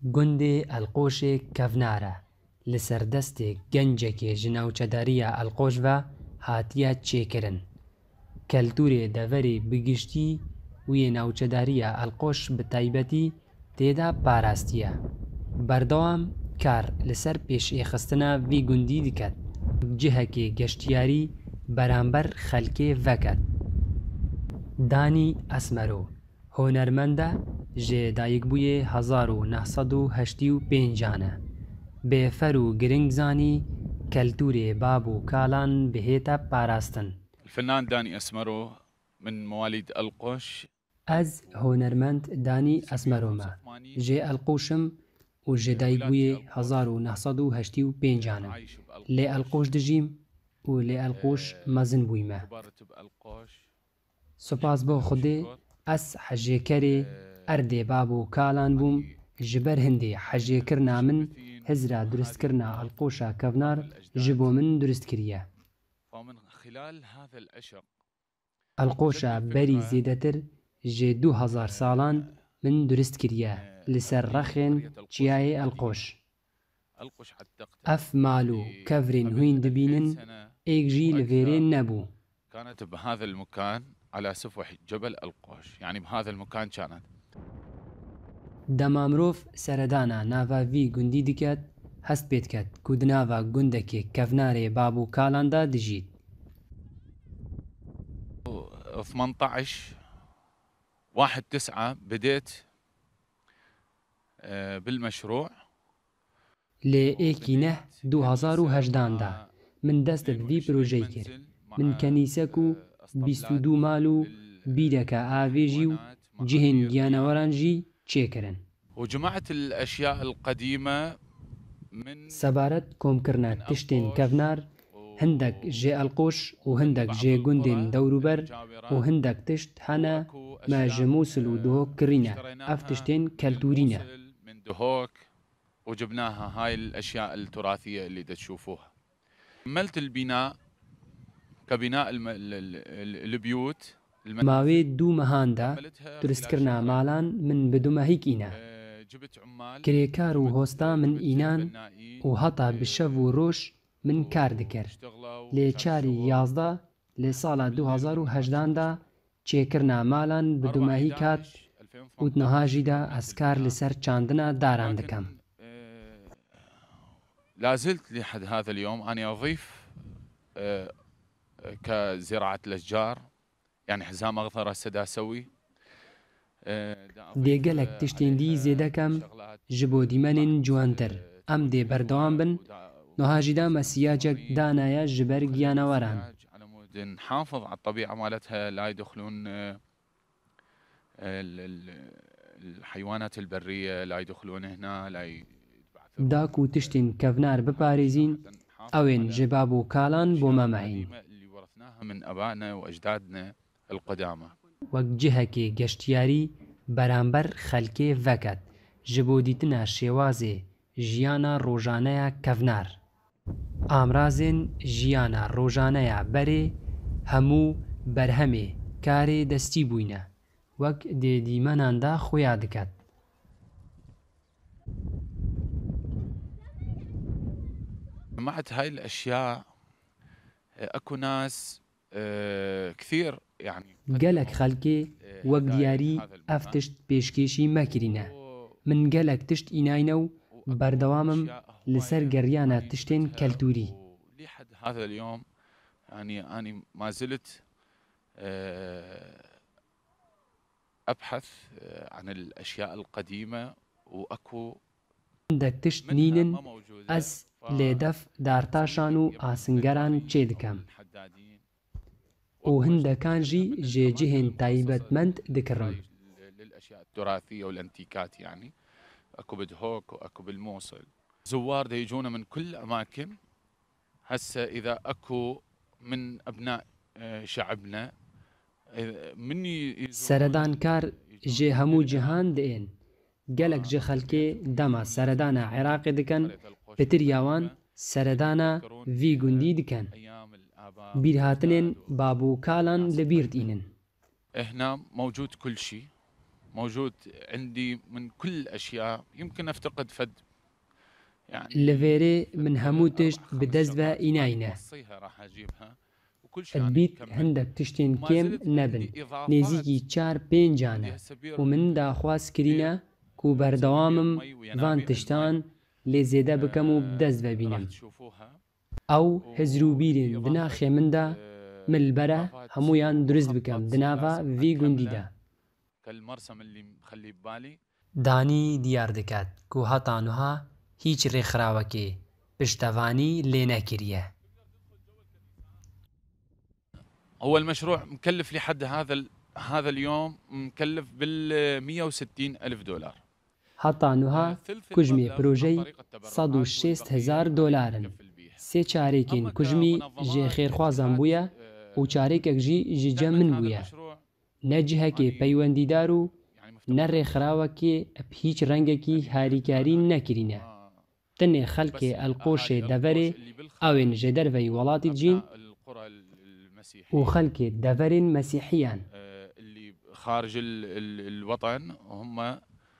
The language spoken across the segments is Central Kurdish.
گوندێ ئەلقۆشێک کەڤنارە لەسەر دەستێک گەنجێکێ ji ناوچەداریya ئەلقۆش ve hatiye çêkirin. Keltûrê deverê bi giştî û yê navçedariya Elqoş bi taybetî têda parastiye. Berdewam kar li ser pêşêxistina vî gundî diket. Cihekê geştiyarî beramber xelkê veket. Danî Esmero honermend e ji dayîkbûyê 1985 e. Bêfer û giring zanî keltûrê bab û kalan bihête parastin. الفنان داني أسمرو من مواليد القوش. Ez honermend Danî Esmero me. Jê Elqoşim û ji dayîkbûyê 1985 im. Lê Elqoş dijîm û lê Elqoş mezin bûyme. Spas bo Xwedê ez hejêkerê erdê bab û kalan bûm ji ber hindê hejêkirina min hizra durustkirina Elqoşa kevnar ji bo min durust kiriye. Elqoşa berî zêdetir ji 2000 salan min durust kiriye li ser rexên çiyayê Elqoş. Ev mal û kevrên hûn dibînin êk jî li vêrê nebû. كانت بهذا المكان على سفح جبل القوش، يعني بهذا المكان كانت. Dema mirov seredana nava vî gundî diket, hest pê diket ku di nava gundekê kevnarê bab û kalan da dijît. 18/1/9 بديت بالمشروع. Lê êkî neh 2018 da min dest bi vî projeyê kir. Min kenîsek û 22 mal û bîreke avê jî û cihên giyaneweran jî çêkirin. وجمعت الأشياء القديمة من Sebaret komkirina tiştên kevnar hindek jê Elqoş û hindek jê gundên dewrûber û hindek tişt hene me ji Mosul û Duhok kirîne. Ev tiştên keltûrî ne. من دهوك وجبناها هاي الأشياء التراثية اللي تشوفوها. كملت البناء كبناء البيوت. Mavê dû mehan da turistkirina malan min bi dumehîk îne. Kirêkar û hosta min înan û heta bi şev û roj min kar dikir. Lê çarî 11 lê sala 2018 da çêkirina malan bi dumehîk hat û niha jî de ez kar li ser çandina daran dikim. لا زلت لحد هذا اليوم أنا أضيف كزراعة الأشجار، يعني حزام أغثر هسه دا أسوي. Dê gelek tiştên dî zêde kem ji bo dîmenên ciwantir. Em dê berdewam bin, niha jî de me siyacek daneye ji ber giyaneweran. على مود نحافظ على الطبيعة مالتها، لا يدخلون الحيوانات البرية، لا يدخلون هنا، لا Da ku tiştên kevnar biparêzîn, ew ên ji bab û kalan bo me mehîn. اللي ورثناها من آبائنا وأجدادنا القدامى. Wek cihekê geştiyarî beramber xelkê veket ji bo dîtina şêwazê jiyana rojaneya kevnar. Amrazên jiyana rojaneya berê hemû berhemê karê destî bûyne, wek dê dîmenan da xuya diket. جمعت هاي الأشياء. أكو ناس كثير يعني Gelek xelkê wek diyarî ev tişt pêşkêşî mekirîne. Min gelek tişt înayne û berdewamim li ser geriyana tiştên keltûrî. لحد هذا اليوم يعني أنا ما زلت أبحث عن الأشياء القديمة وأكو Hindek tişt nînin ez lê def dartaşan û asingeran çê dikim. û hindekan jî jê cihên taybetmend dikirim. للأشياء التراثية والأنتيكات، يعني أكو بدهوك وأكو بالموصل. زوار دا يجونا من كل أماكن. هسه إذا أكو من أبناء شعبنا من Seredankar jê hemû cihan diên. Gelek ji xelkê dema seredana Iraqê dikin, pitiriya wan seredana vî gundî dikin. Bîrhatinên bab û kalan li bîr dînin. هنا موجود كل شيء موجود عندي من كل الأشياء يمكن أفتقد فد يعني لفيري من همو تشت بدزفة إناينة وصيها راح أجيبها وكل شيء البيت كمل. هندك تشتين ما كيم زلت نبن عندي إضافات نزيكي تشار بينجانا بدي هسه ومن داخواز كرينا كو بردوامم فان تشتان لي زيدا بكمو بدزفة راح بينم تشوفوها أو هزرو بيرين دناخي من دا من البرا همويان درست بكم دنافا في قنديدا كالمرسم اللي مخليه ببالي دانی دیار دەکات کو هەتانوها هیچ ڕێکخراوەکێ پشتەوانی لێ نەکریە. هو المشروع مكلف لحد هذا اليوم مكلف بال 160 ألف دولار. هەتانوها کوژمی پرۆژەی 160,000 دۆلارن. سێ چارێکین کوژمی ژێ خێرخوازان بووە و چارێکێکژی ژیجە من بووە. نەجهەکێ پەیوەندیدار و نەڕێکخراوەکێ هیچ ڕەنگێکی هاریکاری نەکرینە. تنێ خەڵکێ ئەلقۆشێ دەڤەرێ ئەوێن ژێ دەرڤەی وڵاتی جین و خەڵکێ دەڤەرێن مەسیحیان. اللي خارج الوطن هم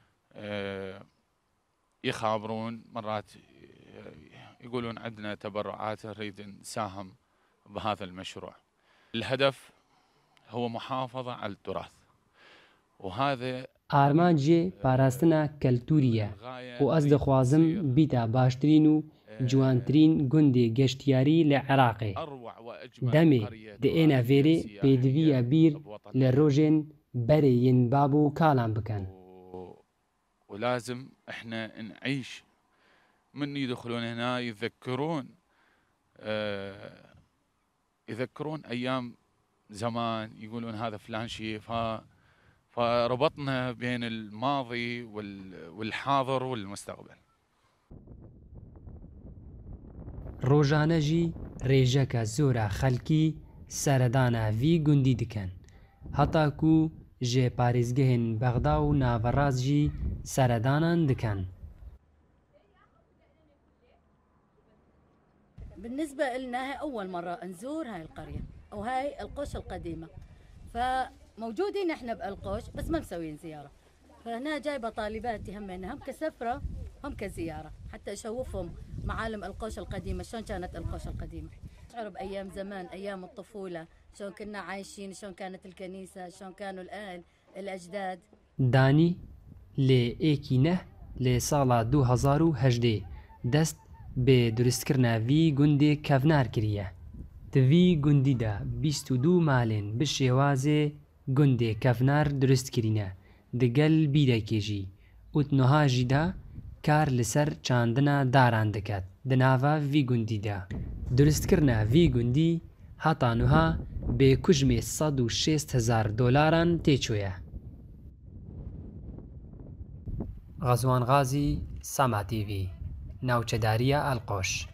يخابرون مرات يقولون عندنا تبرعات نريد نساهم بهذا المشروع. الهدف هو محافظة على التراث وهذا ئارمانجێ پاراستنە کەلتوریە و ئەس دەخوازم بیتە باشترین و جوانترین گوندێ گەشتیاری لە عێراقێ. دەمێ دئێنە vێرێ پێدویە بیر لە ڕۆژێن بەرێ یەن باب و کاڵان بکەن. ولازم احنا نعيش من يدخلون هنا يذكرون ايام زمان يقولون هذا فلان شيء فربطنا بين الماضي والحاضر والمستقبل. ڕۆژانەژی ڕێژەکە زۆرە خەلکی سەردانە وی گوندی دکەن. هەتاکو ژێ پارێزگەهێن بەغدا و ناوەڕاستژی سەردانان دکەن. بالنسبة لنا هي أول مرة نزور هاي القرية أو هاي القوش القديمة، فموجودين احنا بالقوش بس ما مسويين زيارة، فهنا جايبة طالباتي هم كسفرة هم كزيارة حتى أشوفهم معالم القوش القديمة شلون كانت القوش القديمة، شعروا بأيام زمان أيام الطفولة شلون كنا عايشين، شلون كانت الكنيسة، شلون كانوا الأهل الأجداد. دانی لێ ئێکی نەه لێ ساڵا 2018 دەست بێ دروستکردنا وی گوندێ کەڤنار کریە. دوی گوندیدا 22 مالێن bi şێوازê gundê kevnar durustkirîne digel bîrekê û niha jî de kar li ser çandina daran diket di nava vî gundî de. Durustkirina vî gundî heta niha bê kujmê 160,000 dolaran têçûye. Xezwan Xazî, Sama TV, Navçedariya Elqoş.